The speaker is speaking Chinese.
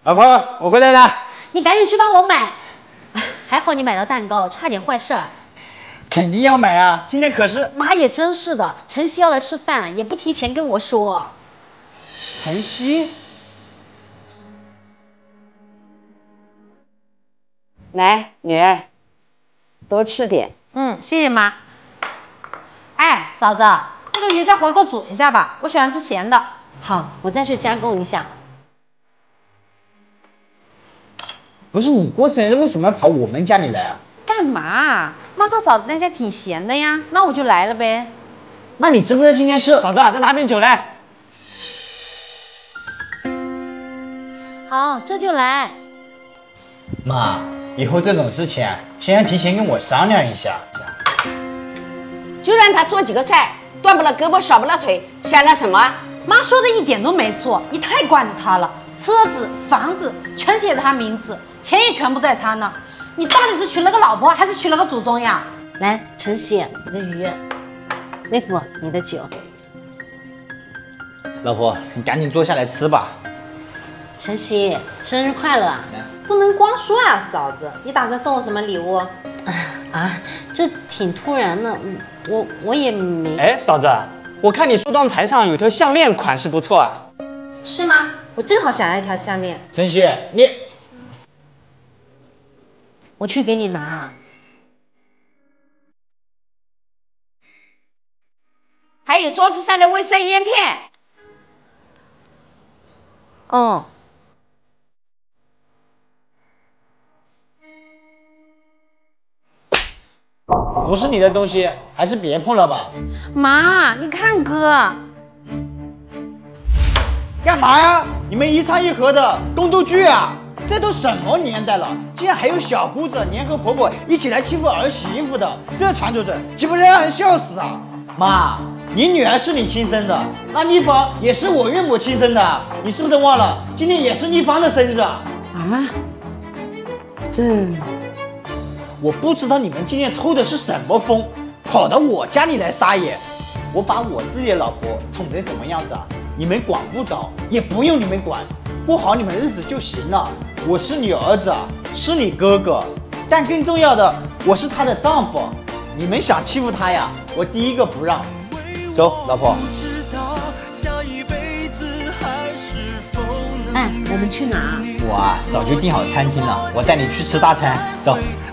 老婆，我回来了。 你赶紧去帮我买。还好你买到蛋糕，差点坏事儿。 肯定要买啊！今天可是…… 妈也真是的，晨曦要来吃饭，也不提前跟我说。 晨曦， 来，女儿，多吃点。 谢谢妈。哎，嫂子，那个鱼再回锅煮一下吧，我喜欢吃咸的。 好，我再去加工一下。 不是你过生日为什么要跑我们家里来啊？ 干嘛？妈说嫂子在家挺闲的呀，那我就来了呗。 那你知不知道今天是？嫂子，再拿瓶酒来。 好，这就来。 妈，以后这种事情先要提前跟我商量一下。 就让他做几个菜，断不了胳膊少不了腿，想那什么？ 妈说的一点都没错，你太惯着他了。车子、房子全写他名字，钱也全部在他那。你到底是娶了个老婆，还是娶了个祖宗呀？ 来，晨曦，你的鱼；妹夫，你的酒。 老婆，你赶紧坐下来吃吧。 晨曦，生日快乐啊！ 不能光说呀，嫂子，你打算送我什么礼物？ 这挺突然的，我也没。 哎，嫂子，我看你梳妆台上有条项链，款式不错啊。 是吗？我正好想要一条项链。 晨曦，你， 我去给你拿。 还有桌子上的卫生烟片。 哦。 不是你的东西，还是别碰了吧。 妈，你看哥。 干嘛呀？你们一唱一和的宫斗剧啊？这都什么年代了，竟然还有小姑子联合婆婆一起来欺负儿媳妇的，这传出去岂不是让人笑死啊？妈，你女儿是你亲生的，那丽芳也是我岳母亲生的，你是不是忘了？今天也是丽芳的生日啊？我不知道你们今天抽的是什么风，跑到我家里来撒野。我把我自己的老婆宠成什么样子啊？你们管不着，也不用你们管，过好你们日子就行了。我是你儿子，是你哥哥，但更重要的，我是他的丈夫。你们想欺负他呀，我第一个不让。走，老婆。 哎，我们去哪？ 我早就订好餐厅了，我带你去吃大餐。走。